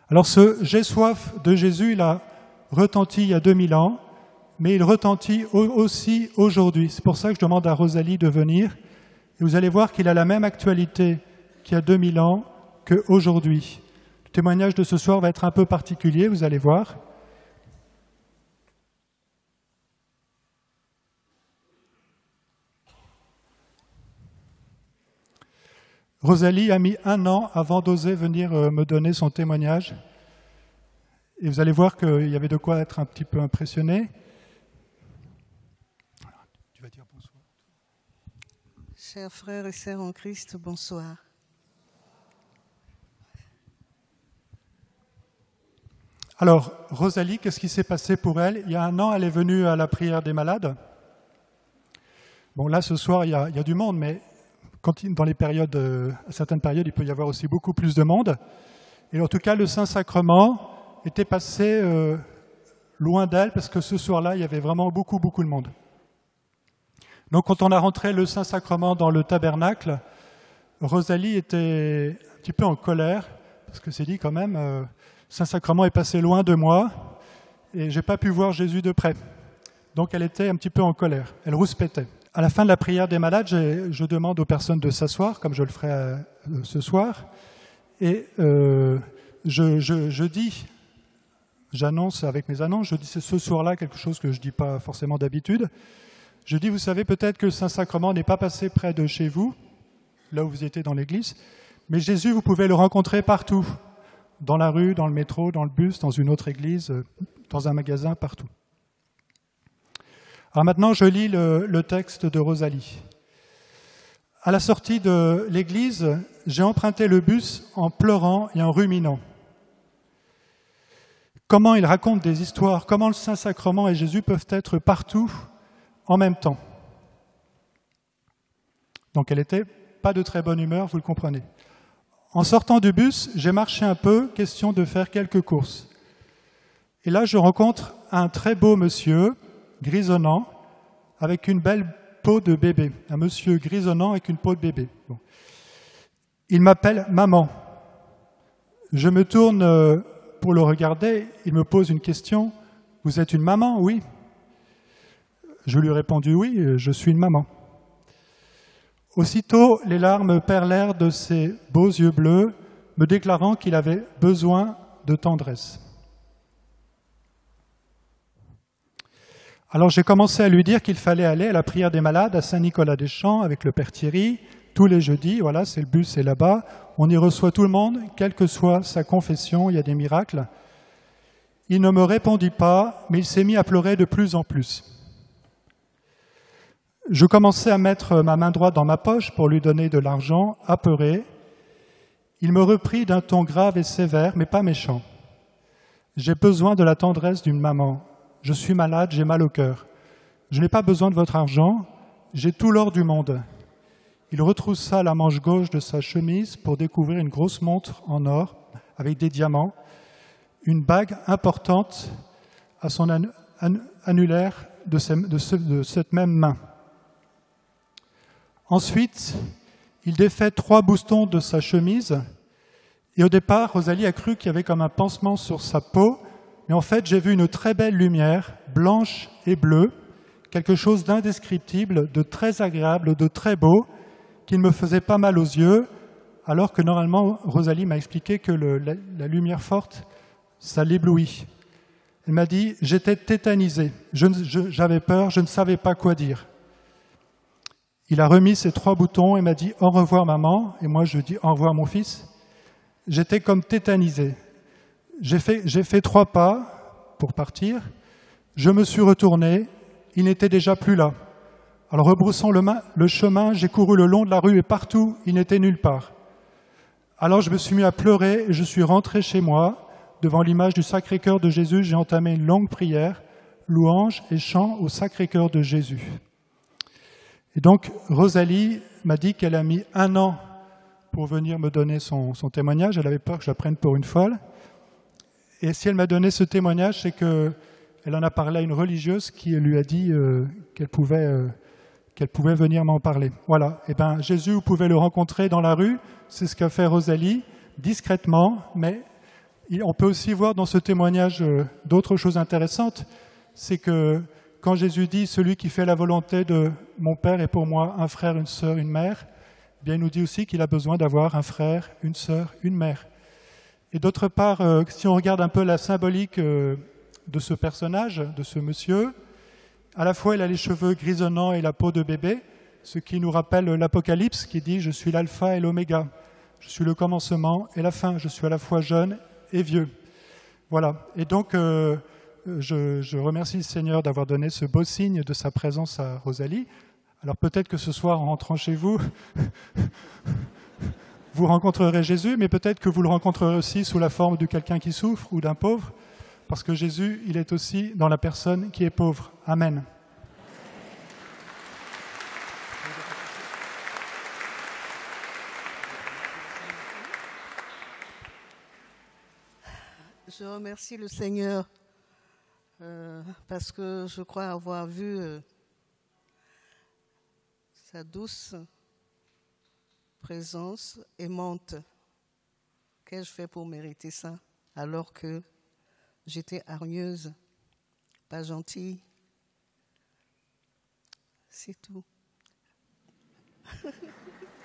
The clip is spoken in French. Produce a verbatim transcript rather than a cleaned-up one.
Alors ce « j'ai soif » de Jésus, il a retenti il y a deux mille ans, mais il retentit aussi aujourd'hui. C'est pour ça que je demande à Rosalie de venir. Et vous allez voir qu'il a la même actualité qu'il y a deux mille ans qu'aujourd'hui. Le témoignage de ce soir va être un peu particulier, vous allez voir. Rosalie a mis un an avant d'oser venir me donner son témoignage. Et vous allez voir qu'il y avait de quoi être un petit peu impressionné. Tu vas dire bonsoir. Chers frères et sœurs en Christ, bonsoir. Alors, Rosalie, qu'est-ce qui s'est passé pour elle? Il y a un an, elle est venue à la prière des malades. Bon, là, ce soir, il y a, il y a du monde, mais quand, dans les périodes, euh, à certaines périodes, il peut y avoir aussi beaucoup plus de monde. Et en tout cas, le Saint-Sacrement était passé euh, loin d'elle, parce que ce soir-là, il y avait vraiment beaucoup, beaucoup de monde. Donc, quand on a rentré le Saint-Sacrement dans le tabernacle, Rosalie était un petit peu en colère, parce que c'est dit quand même, euh, Saint-Sacrement est passé loin de moi, et je n'ai pas pu voir Jésus de près. Donc, elle était un petit peu en colère, elle rouspétait. À la fin de la prière des malades, je demande aux personnes de s'asseoir, comme je le ferai euh, ce soir, et euh, je, je, je dis, j'annonce avec mes annonces, je dis c'est ce soir-là quelque chose que je ne dis pas forcément d'habitude. Je dis, vous savez peut-être que le Saint-Sacrement n'est pas passé près de chez vous, là où vous étiez dans l'église, mais Jésus, vous pouvez le rencontrer partout, dans la rue, dans le métro, dans le bus, dans une autre église, dans un magasin, partout. Alors maintenant, je lis le, le texte de Rosalie. À la sortie de l'église, j'ai emprunté le bus en pleurant et en ruminant. Comment il raconte des histoires, comment le Saint-Sacrement et Jésus peuvent être partout en même temps. Donc elle n'était pas de très bonne humeur, vous le comprenez. En sortant du bus, j'ai marché un peu, question de faire quelques courses. Et là, je rencontre un très beau monsieur, grisonnant, avec une belle peau de bébé. Un monsieur grisonnant avec une peau de bébé. Bon. Il m'appelle maman. Je me tourne pour le regarder, il me pose une question. Vous êtes une maman? Oui. Je lui ai répondu oui, je suis une maman. Aussitôt, les larmes perlèrent de ses beaux yeux bleus, me déclarant qu'il avait besoin de tendresse. Alors j'ai commencé à lui dire qu'il fallait aller à la prière des malades à Saint-Nicolas-des-Champs avec le Père Thierry, tous les jeudis, voilà, c'est le bus, c'est là-bas. On y reçoit tout le monde, quelle que soit sa confession, il y a des miracles. Il ne me répondit pas, mais il s'est mis à pleurer de plus en plus. Je commençais à mettre ma main droite dans ma poche pour lui donner de l'argent, apeuré. Il me reprit d'un ton grave et sévère, mais pas méchant. J'ai besoin de la tendresse d'une maman. Je suis malade, j'ai mal au cœur. Je n'ai pas besoin de votre argent, j'ai tout l'or du monde. Il retroussa la manche gauche de sa chemise pour découvrir une grosse montre en or avec des diamants, une bague importante à son an- an- annulaire de, ce, de, ce, de cette même main. Ensuite, il défait trois boutons de sa chemise et au départ, Rosalie a cru qu'il y avait comme un pansement sur sa peau, mais en fait, j'ai vu une très belle lumière, blanche et bleue, quelque chose d'indescriptible, de très agréable, de très beau, qui ne me faisait pas mal aux yeux, alors que normalement, Rosalie m'a expliqué que le, la, la lumière forte, ça l'éblouit. Elle m'a dit, j'étais tétanisé, je, je, j'avais peur, je ne savais pas quoi dire. Il a remis ses trois boutons et m'a dit « Au revoir maman » et moi je dis « Au revoir mon fils ». J'étais comme tétanisé. J'ai fait, j'ai fait trois pas pour partir. Je me suis retourné. Il n'était déjà plus là. Alors rebroussant le, main, le chemin, j'ai couru le long de la rue et partout, il n'était nulle part. Alors je me suis mis à pleurer et je suis rentré chez moi. Devant l'image du Sacré-Cœur de Jésus, j'ai entamé une longue prière, louange et chant au Sacré-Cœur de Jésus. Et donc, Rosalie m'a dit qu'elle a mis un an pour venir me donner son, son témoignage. Elle avait peur que je la prenne pour une folle. Et si elle m'a donné ce témoignage, c'est qu'elle en a parlé à une religieuse qui lui a dit euh, qu'elle pouvait, euh, qu'elle pouvait venir m'en parler. Voilà. Et bien, Jésus, vous pouvez le rencontrer dans la rue. C'est ce qu'a fait Rosalie, discrètement, mais on peut aussi voir dans ce témoignage d'autres choses intéressantes. C'est que quand Jésus dit « Celui qui fait la volonté de mon Père est pour moi un frère, une sœur, une mère », bien il nous dit aussi qu'il a besoin d'avoir un frère, une sœur, une mère. Et d'autre part, si on regarde un peu la symbolique de ce personnage, de ce monsieur, à la fois il a les cheveux grisonnants et la peau de bébé, ce qui nous rappelle l'Apocalypse qui dit « Je suis l'alpha et l'oméga, je suis le commencement et la fin, je suis à la fois jeune et vieux ». Voilà, et donc euh, je, je remercie le Seigneur d'avoir donné ce beau signe de sa présence à Rosalie. Alors peut-être que ce soir, en rentrant chez vous, vous rencontrerez Jésus, mais peut-être que vous le rencontrerez aussi sous la forme de quelqu'un qui souffre ou d'un pauvre, parce que Jésus, il est aussi dans la personne qui est pauvre. Amen. Je remercie le Seigneur euh, parce que je crois avoir vu euh, sa douce présence aimante. Qu'ai-je fait pour mériter ça alors que j'étais hargneuse, pas gentille? C'est tout.